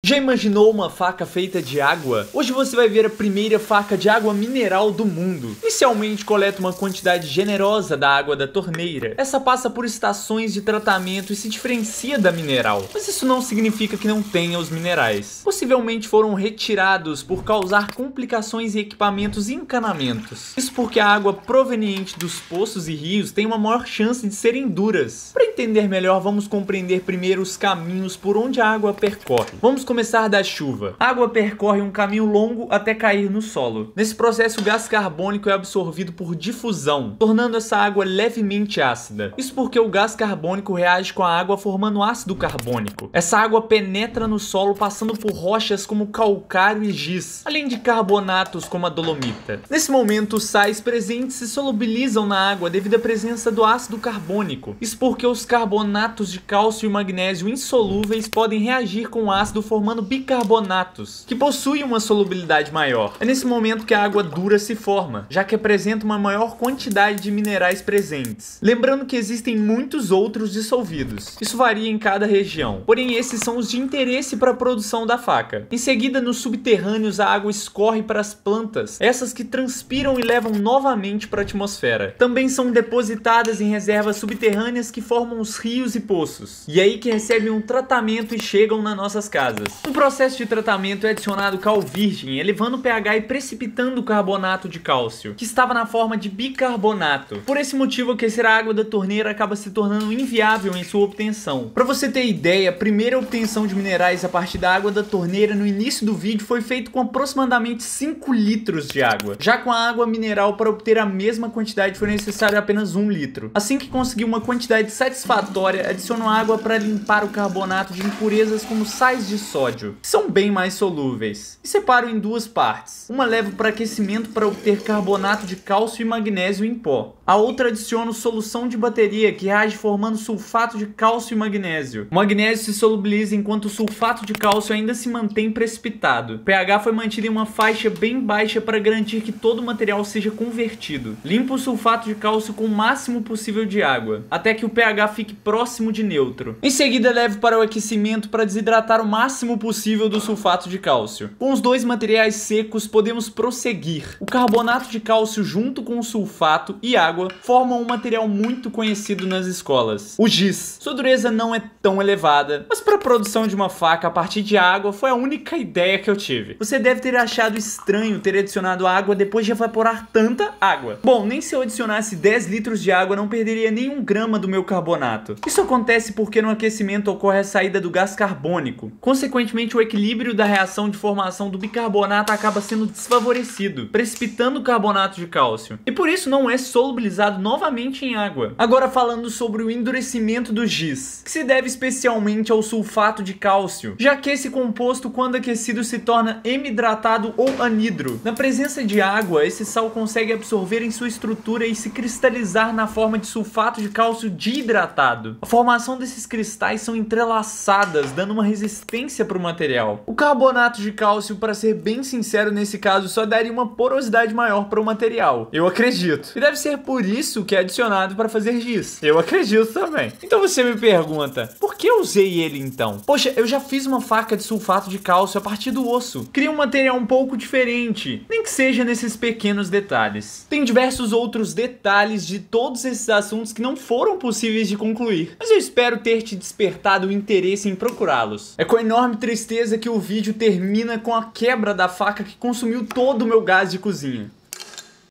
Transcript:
Já imaginou uma faca feita de água? Hoje você vai ver a primeira faca de água mineral do mundo. Inicialmente coleta uma quantidade generosa da água da torneira. Essa passa por estações de tratamento e se diferencia da mineral. Mas isso não significa que não tenha os minerais. Possivelmente foram retirados por causar complicações em equipamentos e encanamentos. Isso porque a água proveniente dos poços e rios tem uma maior chance de serem duras. Para entender melhor, vamos compreender primeiro os caminhos por onde a água percorre. Vamos começar da chuva. A água percorre um caminho longo até cair no solo. Nesse processo, o gás carbônico é absorvido por difusão, tornando essa água levemente ácida. Isso porque o gás carbônico reage com a água formando ácido carbônico. Essa água penetra no solo passando por rochas como calcário e giz, além de carbonatos como a dolomita. Nesse momento, os sais presentes se solubilizam na água devido à presença do ácido carbônico. Isso porque os carbonatos de cálcio e magnésio insolúveis podem reagir com o ácido formando bicarbonatos, que possuem uma solubilidade maior. É nesse momento que a água dura se forma, já que apresenta uma maior quantidade de minerais presentes. Lembrando que existem muitos outros dissolvidos. Isso varia em cada região, porém esses são os de interesse para a produção da faca. Em seguida, nos subterrâneos, a água escorre para as plantas, essas que transpiram e levam novamente para a atmosfera. Também são depositadas em reservas subterrâneas que formam os rios e poços, e aí que recebem um tratamento e chegam nas nossas casas. No processo de tratamento é adicionado cal virgem, elevando o pH e precipitando o carbonato de cálcio, que estava na forma de bicarbonato. Por esse motivo, aquecer a água da torneira acaba se tornando inviável em sua obtenção. Para você ter ideia, a primeira obtenção de minerais a partir da água da torneira no início do vídeo foi feito com aproximadamente 5 litros de água. Já com a água mineral, para obter a mesma quantidade foi necessário apenas 1 litro. Assim que conseguir uma quantidade satisfatória, adiciono água para limpar o carbonato de impurezas como sais de sódio, que são bem mais solúveis, e separo em duas partes. Uma levo para aquecimento para obter carbonato de cálcio e magnésio em pó. A outra adiciono solução de bateria, que reage formando sulfato de cálcio e magnésio. O magnésio se solubiliza enquanto o sulfato de cálcio ainda se mantém precipitado. O pH foi mantido em uma faixa bem baixa para garantir que todo o material seja convertido. Limpo o sulfato de cálcio com o máximo possível de água, até que o pH fique próximo de neutro. Em seguida, levo para o aquecimento para desidratar o máximo possível do sulfato de cálcio. Com os dois materiais secos, podemos prosseguir. O carbonato de cálcio junto com o sulfato e água formam um material muito conhecido nas escolas, o giz. Sua dureza não é tão elevada, mas para a produção de uma faca a partir de água foi a única ideia que eu tive. Você deve ter achado estranho ter adicionado água depois de evaporar tanta água. Bom, nem se eu adicionasse 10 litros de água não perderia nenhum grama do meu carbonato. Isso acontece porque no aquecimento ocorre a saída do gás carbônico. Consequentemente, o equilíbrio da reação de formação do bicarbonato acaba sendo desfavorecido, precipitando o carbonato de cálcio, e por isso não é solubilizado novamente em água. Agora falando sobre o endurecimento do giz, que se deve especialmente ao sulfato de cálcio, já que esse composto, quando aquecido, se torna hemidratado ou anidro. Na presença de água, esse sal consegue absorver em sua estrutura e se cristalizar na forma de sulfato de cálcio diidratado. A formação desses cristais são entrelaçadas, dando uma resistência para o material. O carbonato de cálcio, para ser bem sincero nesse caso, só daria uma porosidade maior para o material, eu acredito. E deve ser por isso que é adicionado para fazer giz. Eu acredito também. Então você me pergunta, por que eu usei ele então? Poxa, eu já fiz uma faca de sulfato de cálcio a partir do osso. Queria um material um pouco diferente, nem que seja nesses pequenos detalhes. Tem diversos outros detalhes de todos esses assuntos que não foram possíveis de concluir, mas eu espero ter te despertado o interesse em procurá-los. É com enorme tristeza que o vídeo termina com a quebra da faca que consumiu todo o meu gás de cozinha.